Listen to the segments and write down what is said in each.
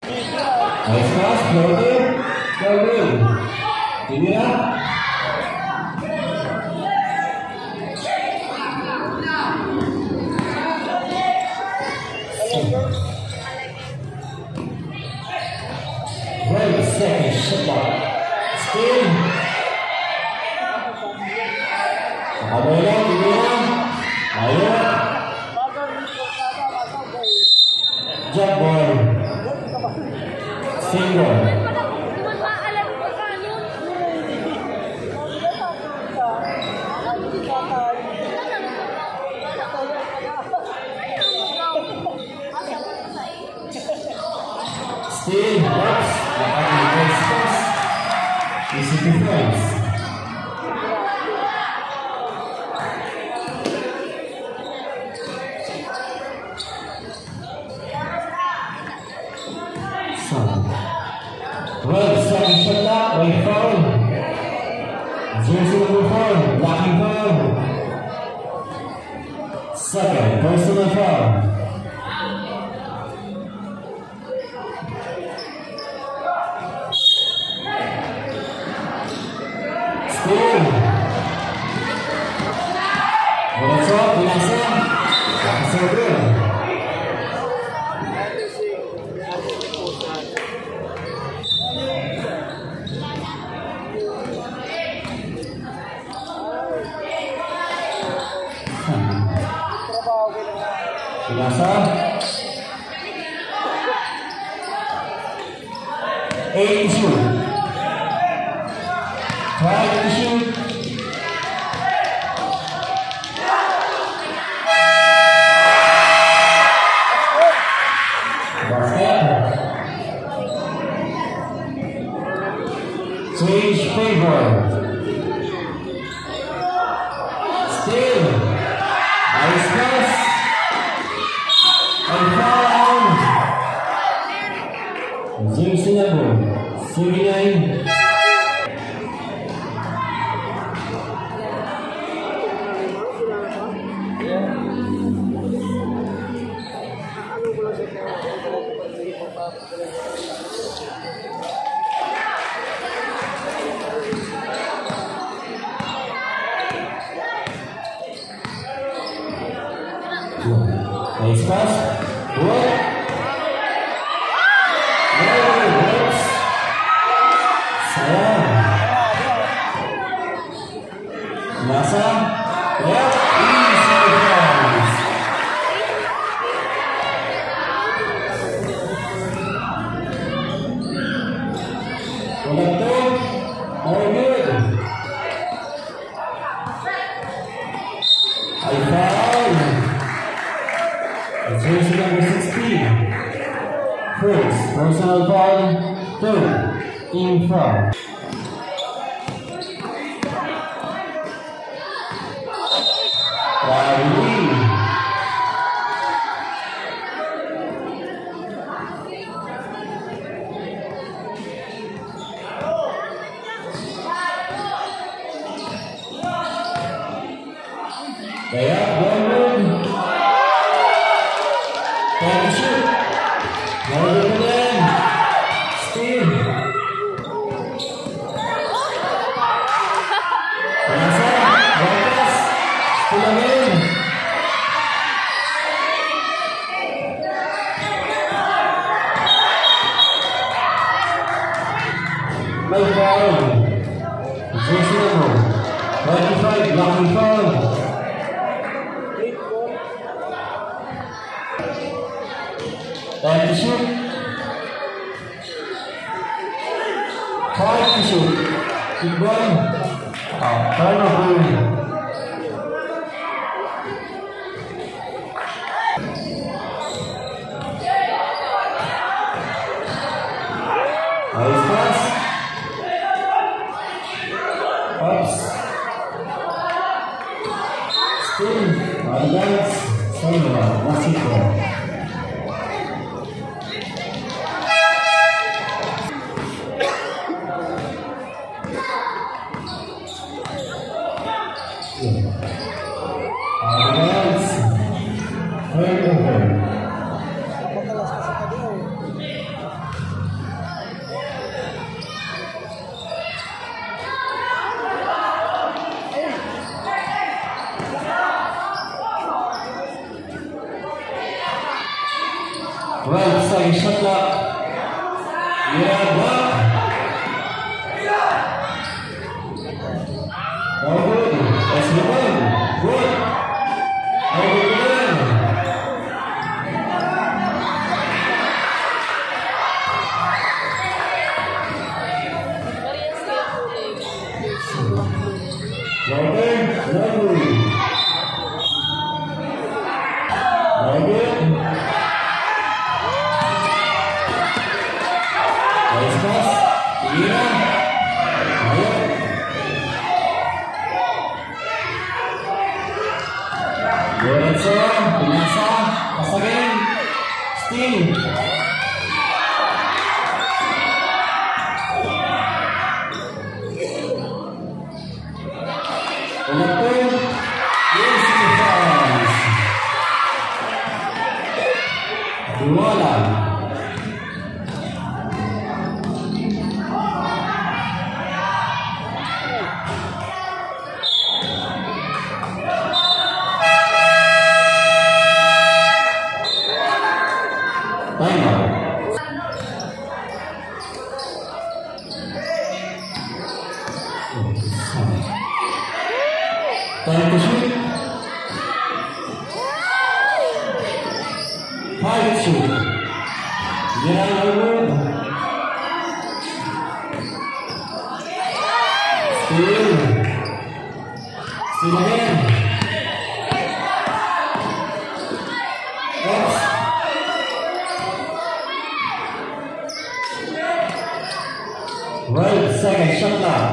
Nice pass, floating. Give it up. Right, second shot clock. Spin. Ayo. Jump ball. Single. Still box. Easy defense. Well, second shot clock, right foul. Jersey number 4, blocking foul. Second, personal foul. Still. That's all, binasa. That's so good. Binasa. 8 to shoot. Try to shoot. Change favor. Still. Nice pass. And foul. Jersey number 39. Nice pass. Good. Works. Sayang. Binasa. Yeah. Easy defense. Collector. Very good. High foul. Jersey number 16. First, personal foul. Third, team foul. Riley. Kaya, Brandon. Try to shoot. More than again. Still. Binasa. Marcus. Still again. May foul. Jersey number 25, blocking foul. Time to shoot. Try to shoot. Keep going. Turnover. Nice pass. Ups. Still. Advance. Same. Mexico. second shot clock. Yeah, block. Oh, good. That's the one. Good. Oh, good. Time to shoot. 5 shoot. Yeah, good. Still again. Yes. Right, second shot clock.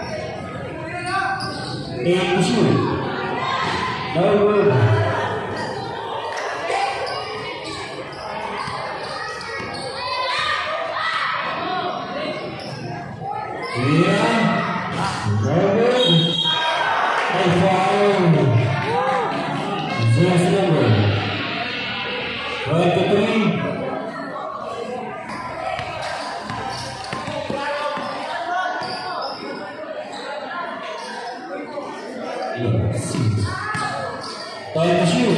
8 to shoot. No good. Yeah. No good. And foul. 0-0. 23. Time to shoot.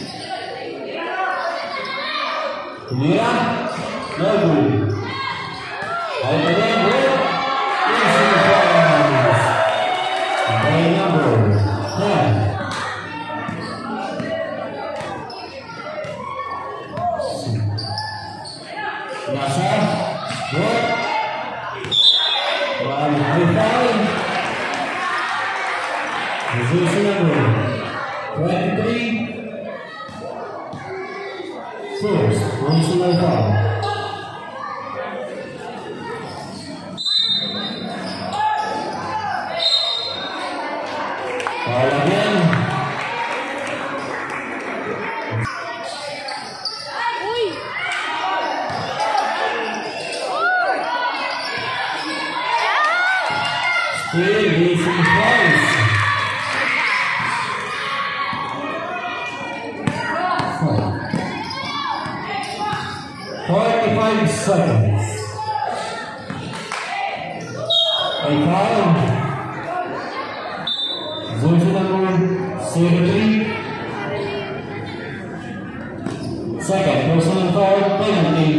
Yeah. No good. Out again, good. By number 10. Nasa. Good. One high foul. This is number 23. First, personal foul. Foul again. Still missing twice. 45 seconds. A foul. Zone number 73. Second personal foul penalty.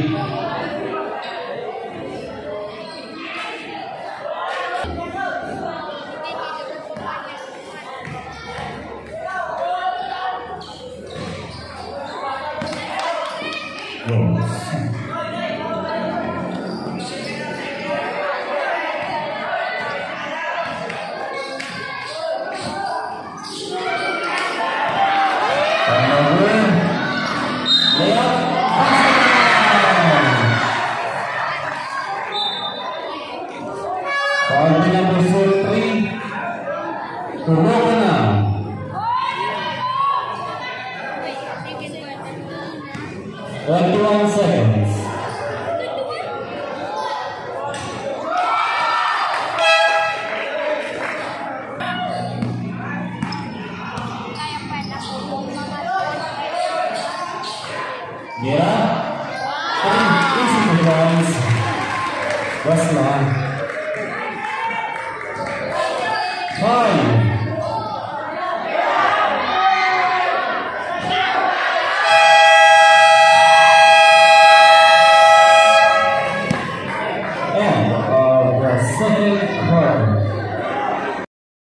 Foul number 43. Corona. 21 seconds. Yeah. Easy guys. That's long.